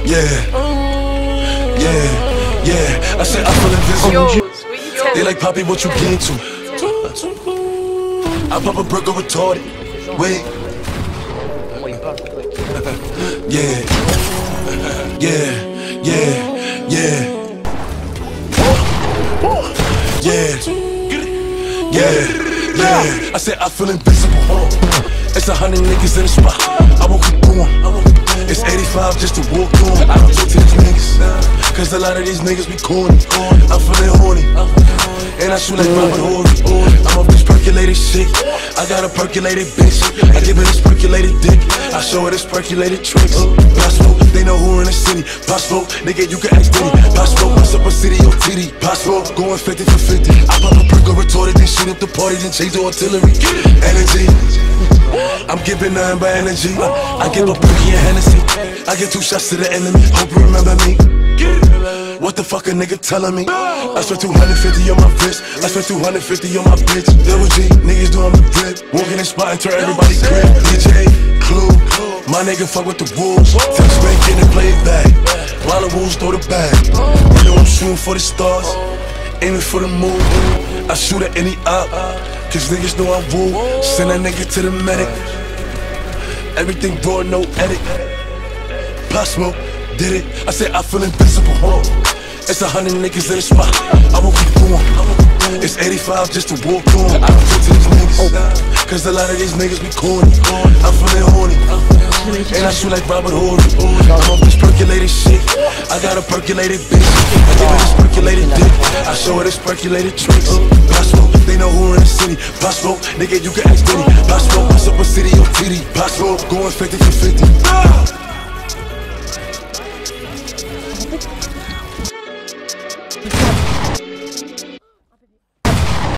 Yeah. I said I feel invisible. They like, Poppy, what you get to? I pop a brick or retarded. Wait. Yeah. I said I feel invisible. It's 100 niggas in the spot. I won't keep going. It's 85 just to walk on. I don't talk to these niggas, cause a lot of these niggas be corny. I'm feeling horny, and I shoot like Robert Horry. I'm off this percolated shit. I got a percolated bitch. I give her this percolated dick. I show her this percolated tricks. Possible, they know who in the city. Possible, nigga, you can ask Diddy. Possible, what's up a city or TD? Possible, going 50 for 50. I pop a perk or retarded, then shoot up the party, then change the artillery. Energy, I'm giving nothing but energy. I give a Perky and Hennessy. I get 2 shots to the enemy. Hope you remember me. What the fuck a nigga telling me? I spent 250 on my wrist. I spent 250 on my bitch. Double G, niggas doing the drip. Walking in spot and turn everybody grip. DJ, Clue, my nigga fuck with the wolves. Take spanking and play it back, while the wolves throw the bag. You know I'm shooting for the stars, aiming for the moon. I shoot at any op, cause niggas know I woo. Send that nigga to the medic. Everything raw, no edit. Possible, did it. I said I feel invisible. It's 100 niggas in the spot. I won't keep going. It's 85 just to walk on. I don't talk to these niggas, cause a lot of these niggas be corny. I'm feeling horny, and I shoot like Robert Horry. I'm off this percolated shit. I got a percolated bitch. I give her this percolated dick. I show her this percolated tricks. Possible, they know who in the city. Possible, nigga, you can ask Diddy. Possible, what's up a city or TD? Possible, going 50 for 50.